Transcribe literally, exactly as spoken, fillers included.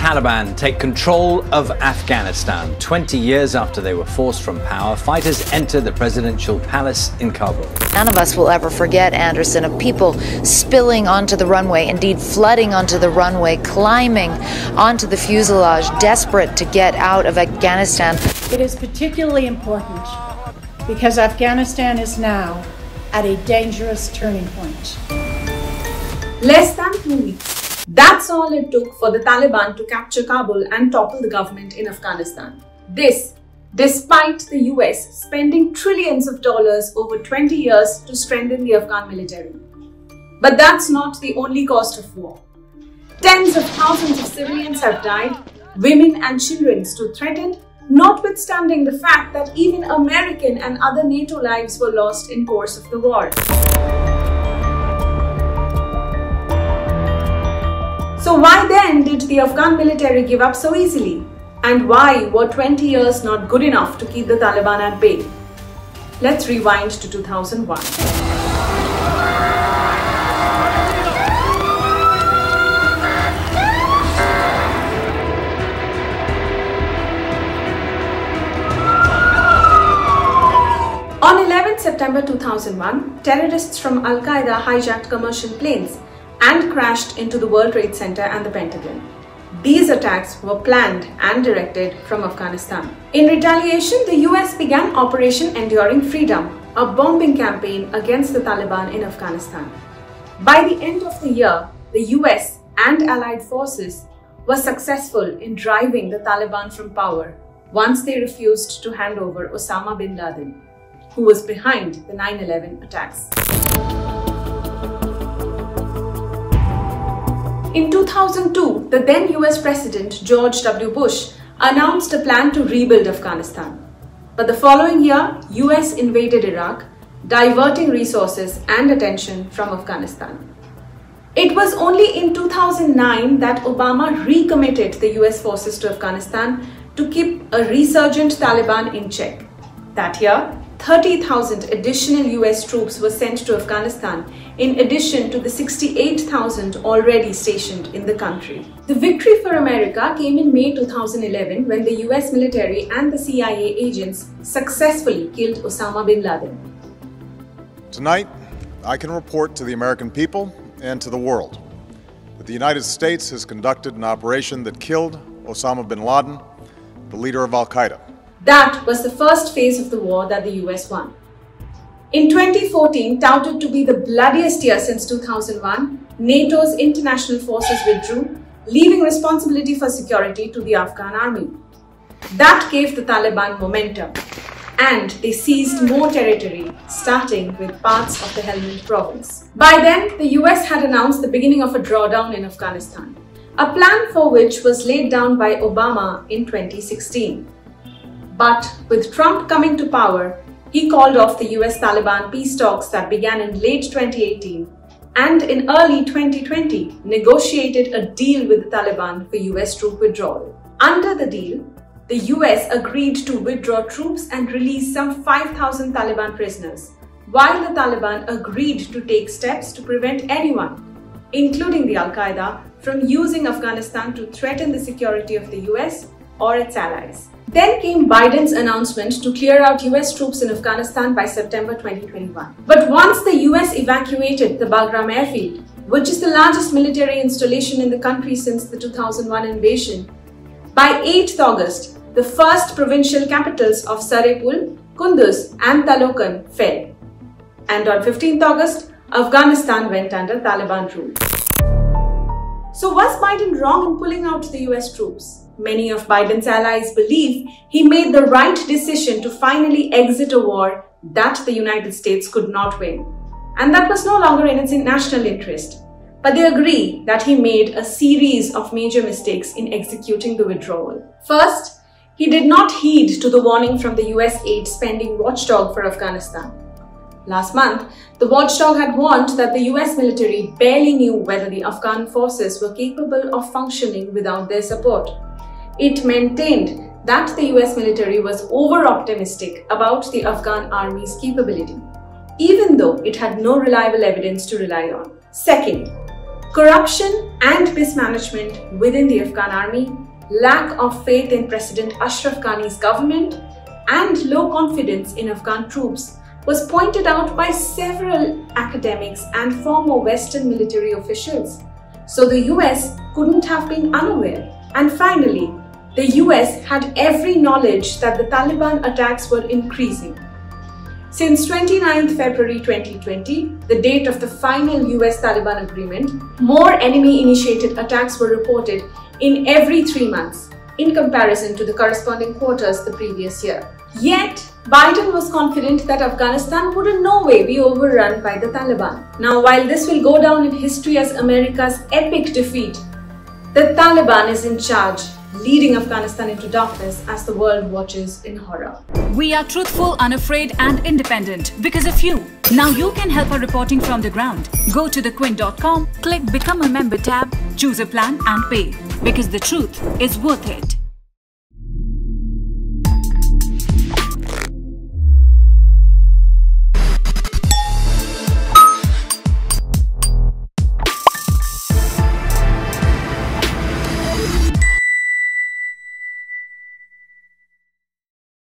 Taliban take control of Afghanistan. twenty years after they were forced from power, fighters enter the presidential palace in Kabul. None of us will ever forget, Anderson, of people spilling onto the runway, indeed flooding onto the runway, climbing onto the fuselage, desperate to get out of Afghanistan. It is particularly important because Afghanistan is now at a dangerous turning point. Less than two weeks. That's all it took for the Taliban to capture Kabul and topple the government in Afghanistan. This, despite the U S spending trillions of dollars over twenty years to strengthen the Afghan military. But that's not the only cost of war. Tens of thousands of civilians have died, women and children stood threatened, notwithstanding the fact that even American and other NATO lives were lost in course of the war. So why then did the Afghan military give up so easily? And why were twenty years not good enough to keep the Taliban at bay? Let's rewind to two thousand one. On eleventh September two thousand one, terrorists from Al-Qaeda hijacked commercial planes and crashed into the World Trade Center and the Pentagon. These attacks were planned and directed from Afghanistan. In retaliation, the U S began Operation Enduring Freedom, a bombing campaign against the Taliban in Afghanistan. By the end of the year, the U S and allied forces were successful in driving the Taliban from power once they refused to hand over Osama bin Laden, who was behind the nine eleven attacks. In two thousand two, the then U S President George W. Bush announced a plan to rebuild Afghanistan. But the following year, U S invaded Iraq, diverting resources and attention from Afghanistan. It was only in two thousand nine that Obama recommitted the U S forces to Afghanistan to keep a resurgent Taliban in check. That year, thirty thousand additional U S troops were sent to Afghanistan, in addition to the sixty-eight thousand already stationed in the country. The victory for America came in May two thousand eleven when the U S military and the C I A agents successfully killed Osama bin Laden. Tonight, I can report to the American people and to the world that the United States has conducted an operation that killed Osama bin Laden, the leader of Al-Qaeda. That was the first phase of the war that the U S won. In twenty fourteen, touted to be the bloodiest year since two thousand one, NATO's international forces withdrew, leaving responsibility for security to the Afghan army. That gave the Taliban momentum, and they seized more territory, starting with parts of the Helmand province. By then, the U S had announced the beginning of a drawdown in Afghanistan, a plan for which was laid down by Obama in twenty sixteen. But with Trump coming to power, he called off the U S Taliban peace talks that began in late twenty eighteen and in early twenty twenty negotiated a deal with the Taliban for U S troop withdrawal. Under the deal, the U S agreed to withdraw troops and release some five thousand Taliban prisoners, while the Taliban agreed to take steps to prevent anyone, including the Al-Qaeda, from using Afghanistan to threaten the security of the U S or its allies. Then came Biden's announcement to clear out U S troops in Afghanistan by September twenty twenty-one. But once the U S evacuated the Bagram airfield, which is the largest military installation in the country since the two thousand one invasion, by eighth August, the first provincial capitals of Sarepul, Kunduz and Taloqan fell. And on fifteenth August, Afghanistan went under Taliban rule. So was Biden wrong in pulling out the U S troops? Many of Biden's allies believe he made the right decision to finally exit a war that the United States could not win, and that was no longer in its national interest. But they agree that he made a series of major mistakes in executing the withdrawal. First, he did not heed to the warning from the U S aid spending watchdog for Afghanistan. Last month, the watchdog had warned that the U S military barely knew whether the Afghan forces were capable of functioning without their support. It maintained that the U S military was over-optimistic about the Afghan army's capability, even though it had no reliable evidence to rely on. Second, Corruption and mismanagement within the Afghan army, lack of faith in President Ashraf Ghani's government, and low confidence in Afghan troops was pointed out by several academics and former Western military officials. So the U S couldn't have been unaware. And finally, the U S had every knowledge that the Taliban attacks were increasing. Since twenty-ninth February twenty twenty, the date of the final U S Taliban agreement, more enemy-initiated attacks were reported in every three months, in comparison to the corresponding quarters the previous year. Yet, Biden was confident that Afghanistan would in no way be overrun by the Taliban. Now, while this will go down in history as America's epic defeat, the Taliban is in charge, leading Afghanistan into darkness as the world watches in horror. We are truthful, unafraid and independent because of you. Now you can help our reporting from the ground. Go to the quint dot com, click Become a Member tab, choose a plan and pay. Because the truth is worth it.